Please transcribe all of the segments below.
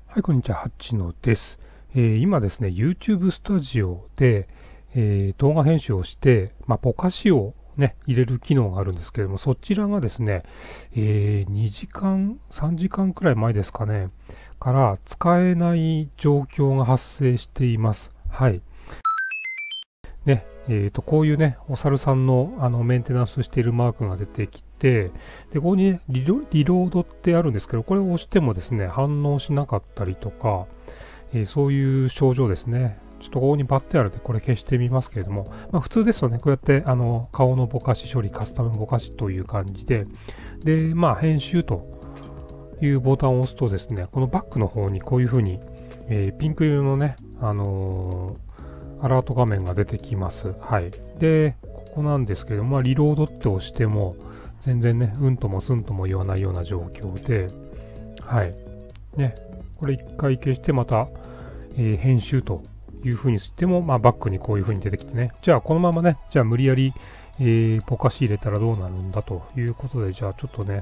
はい、こんにちは、ハッチノです。今ですね、YouTube スタジオで、動画編集をして、ぼかしをね、入れる機能があるんですけれども、そちらがですね、2時間、3時間くらい前ですかね、から使えない状況が発生しています。はい。ね、こういうね、お猿さんのメンテナンスしているマークが出てきて、で、ここにね、リロードってあるんですけど、これを押してもですね、反応しなかったりとか、そういう症状ですね。ちょっとここにバッテンあるんで、これ消してみますけれども、普通ですとね、こうやって顔のぼかし処理、カスタムぼかしという感じで、で、編集というボタンを押すとですね、このバックの方にこういうふうに、ピンク色のね、アラート画面が出てきます。はい。で、ここなんですけども、リロードって押しても、全然ね、うんともすんとも言わないような状況で、はい。ね、これ一回消してまた、編集というふうにしても、バックにこういうふうに出てきてね、じゃあこのままね、じゃあ無理やり、ぼかし入れたらどうなるんだということで、じゃあちょっとね、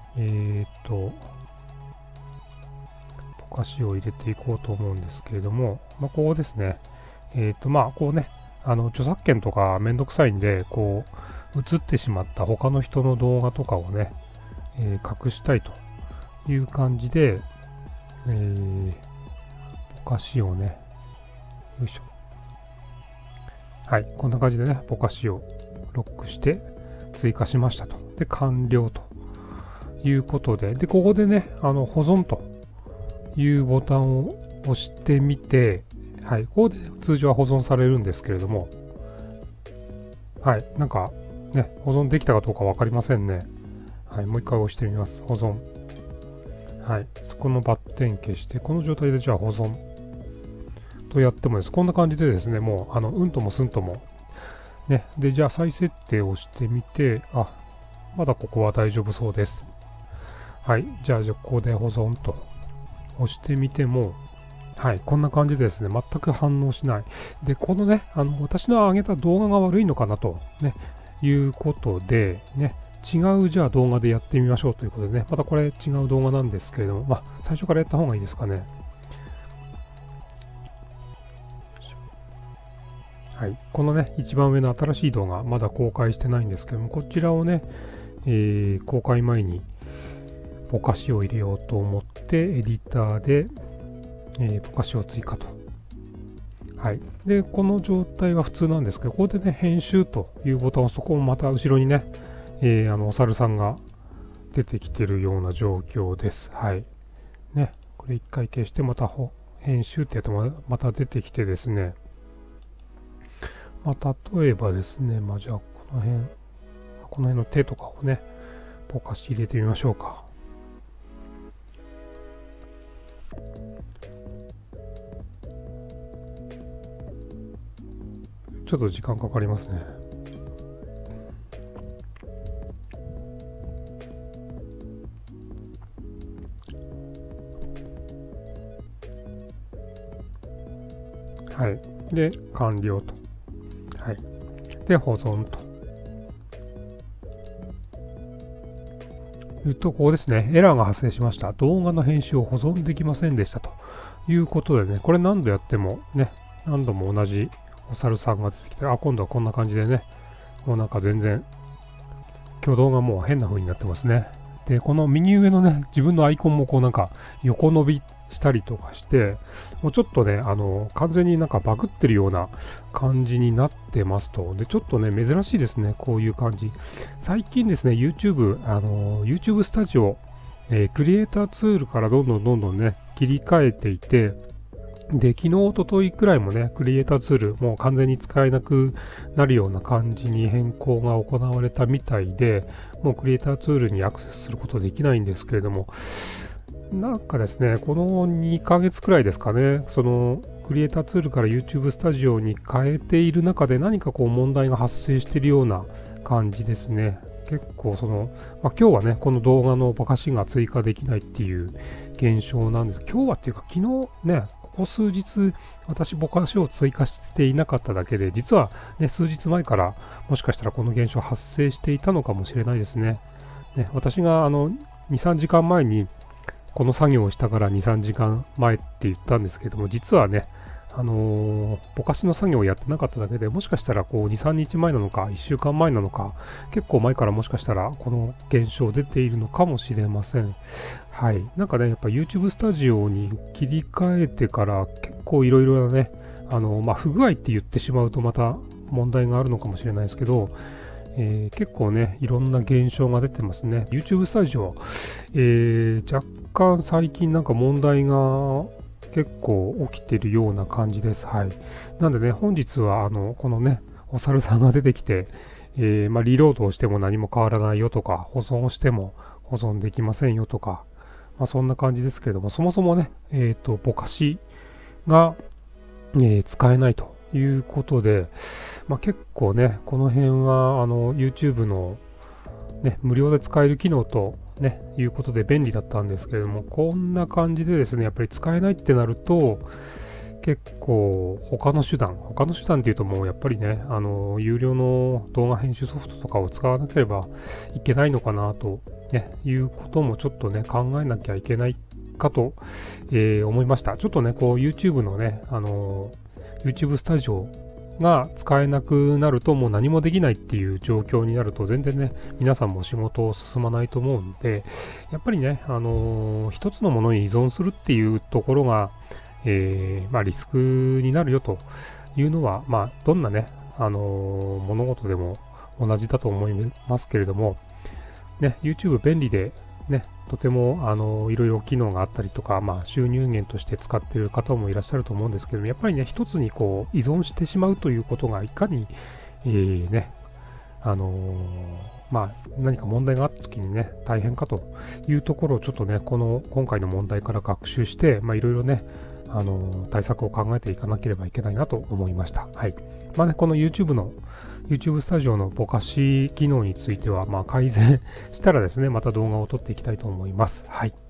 ぼかしを入れていこうと思うんですけれども、ここですね、こうね、著作権とかめんどくさいんで、こう、映ってしまった他の人の動画とかをね、隠したいという感じで、ぼかしをね、よいしょ。はい、こんな感じでね、ぼかしをロックして追加しましたと。で、完了ということで、で、ここでね、保存というボタンを押してみて、はい、ここで通常は保存されるんですけれども、はい、なんかね、保存できたかどうか分かりませんね。はい、もう一回押してみます。保存。はい、そこのバッテン消して、この状態でじゃあ保存とやってもです。こんな感じでですね、もう、うんともすんとも、ね、で、じゃあ再設定をしてみて、まだここは大丈夫そうです。はい、じゃあここで保存と押してみても、はい、こんな感じでですね、全く反応しない。で、このね、私の上げた動画が悪いのかなと、ね、いうことで、ね、違うじゃあ動画でやってみましょうということでね、またこれ違う動画なんですけれども、最初からやった方がいいですかね。はい、このね、一番上の新しい動画、まだ公開してないんですけども、こちらをね、公開前にぼかしを入れようと思って、エディターで、ぼかしを追加と。はい。で、この状態は普通なんですけど、ここでね、編集というボタンを押すと、ここもまた後ろにね、お猿さんが出てきてるような状況です。はい。ね、これ一回消して、また編集ってやってもまた出てきてですね、例えばですね、じゃあこの辺の手とかをね、ぼかし入れてみましょうか。ちょっと時間かかりますね。はい。で、完了と。はい。で、保存と。ここですね、エラーが発生しました。動画の編集を保存できませんでしたということでね、これ何度やってもね、何度も同じお猿さんが出てきて、今度はこんな感じでね、もうなんか全然、挙動がもう変な風になってますね。で、この右上のね、自分のアイコンもこうなんか横伸びしたりとかして、もうちょっとね、完全になんかバグってるような感じになってますと。で、ちょっとね、珍しいですね、こういう感じ。最近ですね、YouTube スタジオ、クリエイターツールからどんどんね、切り替えていて、で、昨日、一昨日くらいもね、クリエイターツール、もう完全に使えなくなるような感じに変更が行われたみたいで、もうクリエイターツールにアクセスすることできないんですけれども、なんかですね、この2ヶ月くらいですかね、そのクリエイターツールから YouTube スタジオに変えている中で何かこう問題が発生しているような感じですね。結構今日はね、この動画のぼかしが追加できないっていう現象なんです。今日はっていうか昨日ね、ここ数日私ぼかしを追加していなかっただけで、実はね、数日前からもしかしたらこの現象発生していたのかもしれないですね。ね、私が2、3時間前にこの作業をしたから2、3時間前って言ったんですけども、実はね、ぼかしの作業をやってなかっただけで、もしかしたらこう2、3日前なのか、1週間前なのか、結構前からもしかしたらこの現象出ているのかもしれません。はい。なんかね、やっぱ YouTube スタジオに切り替えてから結構いろいろなね、不具合って言ってしまうとまた問題があるのかもしれないですけど、結構ね、いろんな現象が出てますね。YouTube スタジオ、若干最近なんか問題が結構起きてるような感じです。はい。なんでね、本日はこのね、お猿さんが出てきて、リロードをしても何も変わらないよとか、保存をしても保存できませんよとか、そんな感じですけれども、そもそもね、ぼかしが、使えないということで、結構ね、この辺はYouTube の、ね、無料で使える機能と、ね、いうことで便利だったんですけれども、こんな感じでですね、やっぱり使えないってなると、結構他の手段っていうともうやっぱりね、有料の動画編集ソフトとかを使わなければいけないのかなと、ね、いうこともちょっとね、考えなきゃいけないかと、思いました。ちょっとね、こう YouTube のね、YouTube スタジオが使えなくなるともう何もできないっていう状況になると全然ね、皆さんも仕事を進まないと思うんで、やっぱりね、一つのものに依存するっていうところが、リスクになるよというのは、どんなね、物事でも同じだと思いますけれども、ね、YouTube 便利で、ね、とてもいろいろ機能があったりとか、収入源として使っている方もいらっしゃると思うんですけども、やっぱりね、一つにこう依存してしまうということがいかに、何か問題があった時にね、大変かというところをちょっとね、今回の問題から学習して、いろいろね、対策を考えていかなければいけないなと思いました。はい。この YouTube スタジオのぼかし機能については、改善したらですね、また動画を撮っていきたいと思います。はい。